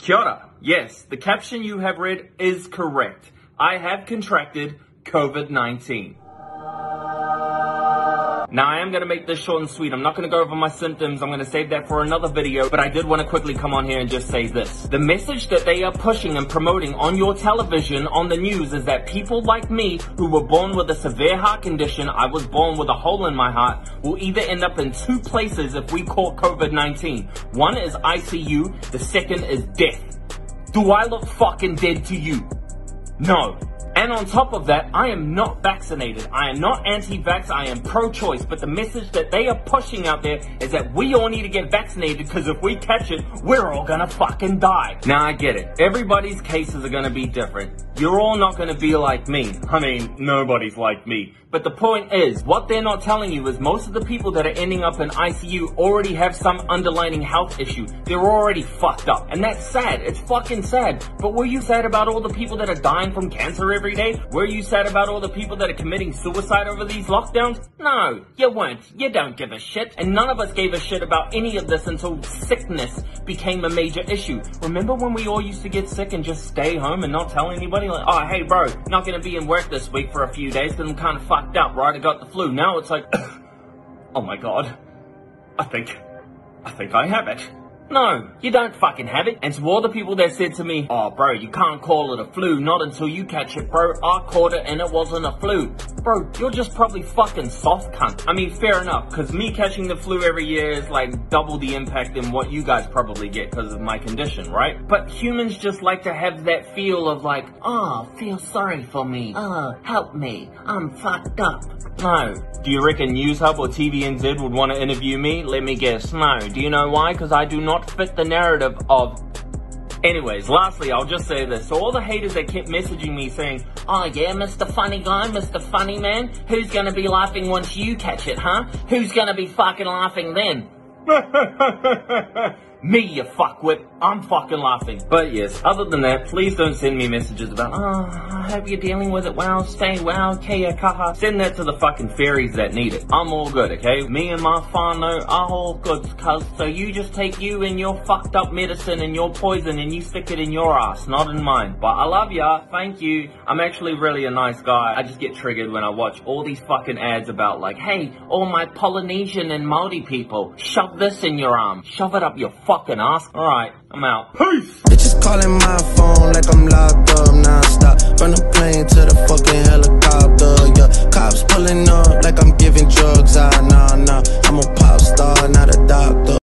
Kia ora. Yes, the caption you have read is correct. I have contracted COVID-19. Now, I am going to make this short and sweet. I'm not going to go over my symptoms. I'm going to save that for another video. But I did want to quickly come on here and just say this. The message that they are pushing and promoting on your television, on the news, is that people like me, who were born with a severe heart condition, I was born with a hole in my heart, will either end up in two places if we caught COVID-19. One is ICU. The second is death. Do I look fucking dead to you? No. And on top of that, I am not vaccinated. I am not anti-vax. I am pro-choice. But the message that they are pushing out there is that we all need to get vaccinated because if we catch it, we're all gonna fucking die. Now, I get it. Everybody's cases are gonna be different. You're all not gonna be like me. I mean, nobody's like me. But the point is, what they're not telling you is most of the people that are ending up in ICU already have some underlying health issue. They're already fucked up. And that's sad. It's fucking sad. But were you sad about all the people that are dying from cancer every day? Were you sad about all the people that are committing suicide over these lockdowns? No, you weren't. You don't give a shit. And none of us gave a shit about any of this until sickness became a major issue. Remember when we all used to get sick and just stay home and not tell anybody? Like, oh, hey bro, not gonna be in work this week for a few days because I'm kind of fucked up, right? I got the flu. Now it's like, oh my god, I think I have it. No, you don't fucking have it. And to all the people that said to me, oh bro, you can't call it a flu, not until you catch it, bro. I caught it and it wasn't a flu. Bro, you're just probably fucking soft cunt. I mean, fair enough, because me catching the flu every year is like double the impact than what you guys probably get because of my condition, right? But humans just like to have that feel of like, oh, feel sorry for me. Oh, help me. I'm fucked up. No. Do you reckon News Hub or TVNZ would want to interview me? Let me guess. No. Do you know why? Because I do not fit the narrative of... Anyways, lastly, I'll just say this. So all the haters that kept messaging me saying, oh yeah, Mr. Funny Guy, Mr. Funny Man, who's gonna be laughing once you catch it, huh? Who's gonna be fucking laughing then? Me, you fuckwit. I'm fucking laughing. But yes, other than that, please don't send me messages about, oh, I hope you're dealing with it well, stay well, kia kaha. Send that to the fucking fairies that need it. I'm all good, okay? Me and my whānau are all good, cuz. So you just take you and your fucked up medicine and your poison and you stick it in your ass, not in mine. But I love ya, thank you. I'm actually really a nice guy. I just get triggered when I watch all these fucking ads about like, hey, all my Polynesian and Māori people, shove this in your arm. Shove it up your fucking ass. Alright, I'm out. Peace! Bitches calling my phone like I'm locked up non-stop. From the plane to the fucking helicopter, yeah. Cops pulling up like I'm giving drugs, nah. I'm a pop star, not a doctor.